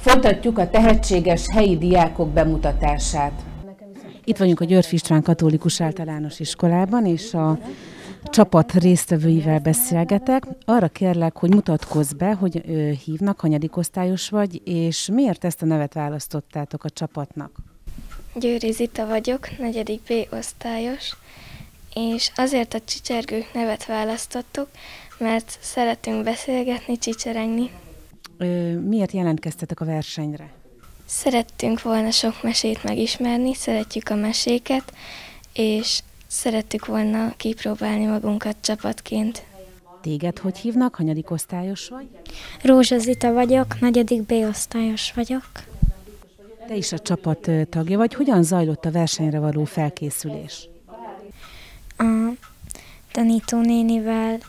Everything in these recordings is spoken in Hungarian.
Folytatjuk a tehetséges helyi diákok bemutatását. Itt vagyunk a Györffy István Katolikus Általános Iskolában, és a csapat résztvevőivel beszélgetek. Arra kérlek, hogy mutatkozz be, hogy hívnak, hanyadik osztályos vagy, és miért ezt a nevet választottátok a csapatnak? Győri Zita vagyok, 4. B osztályos, és azért a Csicsergők nevet választottuk, mert szeretünk beszélgetni, csicseregni. Miért jelentkeztetek a versenyre? Szerettünk volna sok mesét megismerni, szeretjük a meséket, és szerettük volna kipróbálni magunkat csapatként. Téged hogy hívnak? Hanyadik osztályos vagy? Rózsa Zita vagyok, 4. B osztályos vagyok. Te is a csapat tagja vagy. Hogyan zajlott a versenyre való felkészülés? A tanítónénivel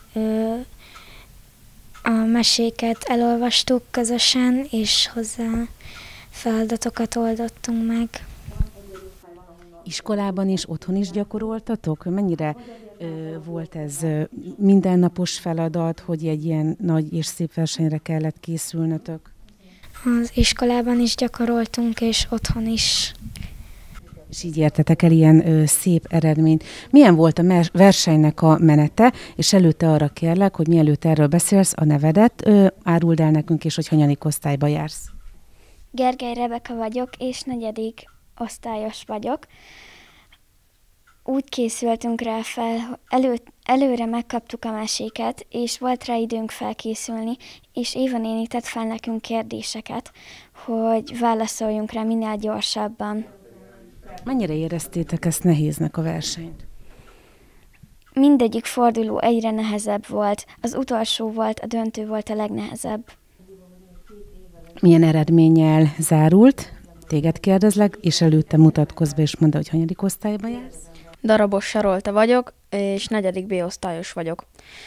a meséket elolvastuk közösen, és hozzá feladatokat oldottunk meg. Iskolában és otthon is gyakoroltatok? Mennyire volt ez mindennapos feladat, hogy egy ilyen nagy és szép versenyre kellett készülnötök? Az iskolában is gyakoroltunk, és otthon is. És így értetek el ilyen szép eredményt. Milyen volt a versenynek a menete, és előtte arra kérlek, hogy mielőtt erről beszélsz, a nevedet áruld el nekünk, és hogy hanyadik osztályba jársz. Gergely Rebeka vagyok, és 4. osztályos vagyok. Úgy készültünk rá fel, előre megkaptuk a meséket, és volt rá időnk felkészülni, és Éva néni tett fel nekünk kérdéseket, hogy válaszoljunk rá minél gyorsabban. Mennyire éreztétek ezt nehéznek a versenyt? Mindegyik forduló egyre nehezebb volt, az utolsó volt, a döntő volt a legnehezebb. Milyen eredménnyel zárult? Téged kérdezlek, és előtte mutatkozz be, és mondd, hogy hanyadik osztályba jársz? Darabos Sarolta vagyok, és 4. B osztályos vagyok.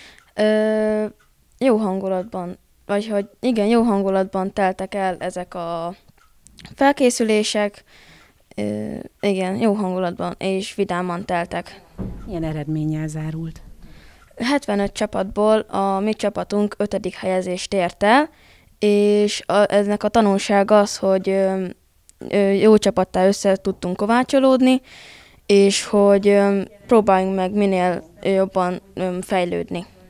Jó hangulatban, jó hangulatban teltek el ezek a felkészülések, igen, jó hangulatban és vidáman teltek. Milyen eredménnyel zárult? 75 csapatból a mi csapatunk 5. helyezést ért el, és ennek a tanulság az, hogy jó csapattá össze tudtunk kovácsolódni, és hogy próbáljunk meg minél jobban fejlődni.